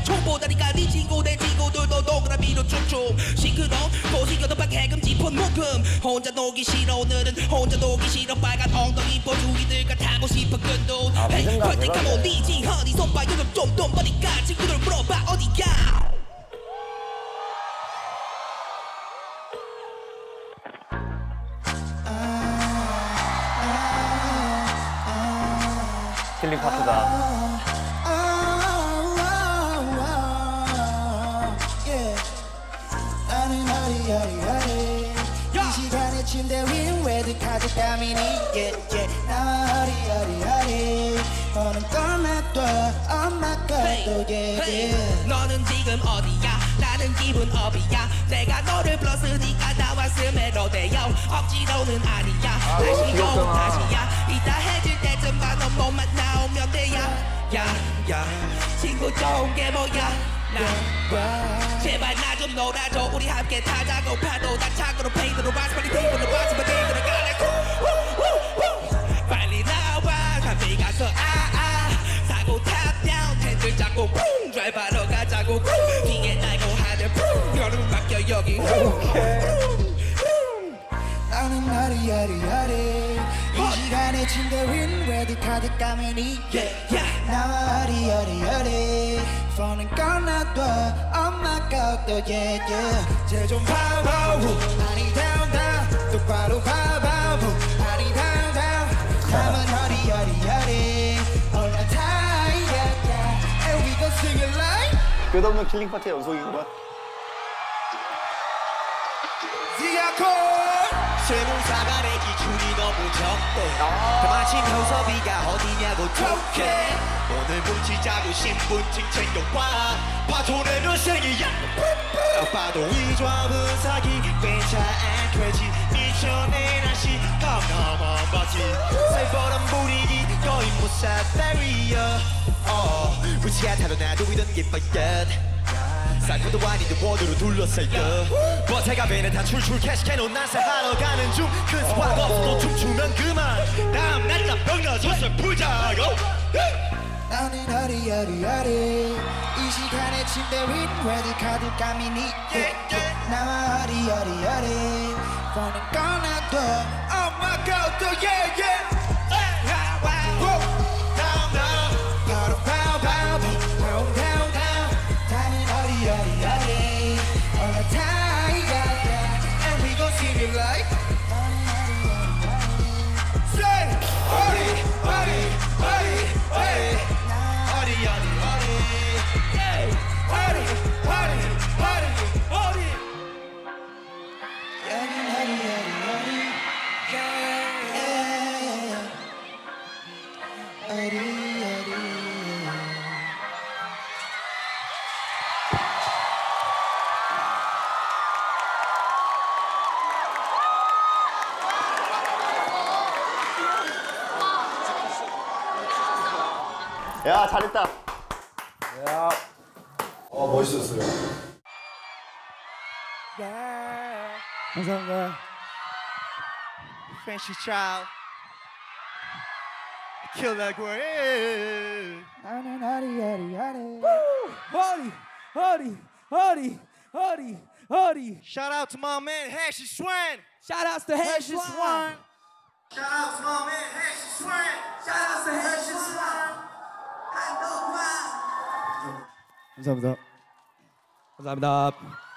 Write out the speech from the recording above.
총보다니까 네 친구 내 친구들도 동그라미로 쭉쭉 시끄러 도시교도 박해금 지폰 묶음 혼자 놀기 싫어 오늘은 혼자 놀기 싫어 빨간 엉덩이 보주기들과 타고 싶어 끈돈 헤이 벌떡하면 어디지 허니 손봐 요즘 좀 돈버니까 친구들 물어봐 어디가 힐링 파트다. 이 시간에 침대 위 레드 카드 까미니 나와 허리 너는 떠나둬 엄마 것도 너는 지금 어디야 나는 기분 업이야 내가 너를 불렀으니까 나왔음에 로데요 억지로는 아니야 다시고 다시야 이따 해질 때쯤만 넌 몸만 나오면 돼야 야 친구 좋은 게 뭐야 제발 나 좀 놀아줘 우리 함께 타자고 파도 다 창으로 페인트로 바스팔리 테이블로 바스팔리 테이블로 가래 빨리 나와 카페 가서 사고 탑다운 텐트 잡고 쿵 드라이브하러 가자고 뒤에 달고 하늘 쿵 여름 바뀌어 여기 나는 허리 이 시간에 침대 위 레드 카드 까미니 나와 허리 폰은 꺼놔둬 엄마 것도 제좀 봐봐 아니 down 똑바로 봐봐 아니 down 남은 허리 올라타야 and we gon' sing it like 끝없는 킬링 파티의 연속이구만. ZICO 세무사가 내 기준이 너무 적대 마침 현섭이가 어디냐고 톡해 오늘 뭉치자고 신분증 챙겨와 봐도 내 몇생이야 봐도 이 조합은 사기 괜찮아 되지 미션의 날씨 더 넘어 버지 살벌한 분위기 거의 무사 barrier 무지가 타도 나도 이런 게 뻔 살포도 아닌데 원으로 둘러싸여 버테가 배는 다 출출 캐시캐논 난사하러 가는 중 큰 스팟 없어도 춤추면 그만 다음 날짜 병나졌어 풀자요 나는 허리 이 시간에 침대 위 레드 카드 까미니 나와 허리 폰은 꺼놔둬 엄마 것도 야 잘했다. 야. 멋있었어요. 감사합니다. Fancy child 킬라그램 나는 허리 Shout out to my man Hashi Swan Shout outs to Hashi Swan Shout out to my man Hashi Swan Shout out to Hashi Swan 감사합니다. 감사합니다.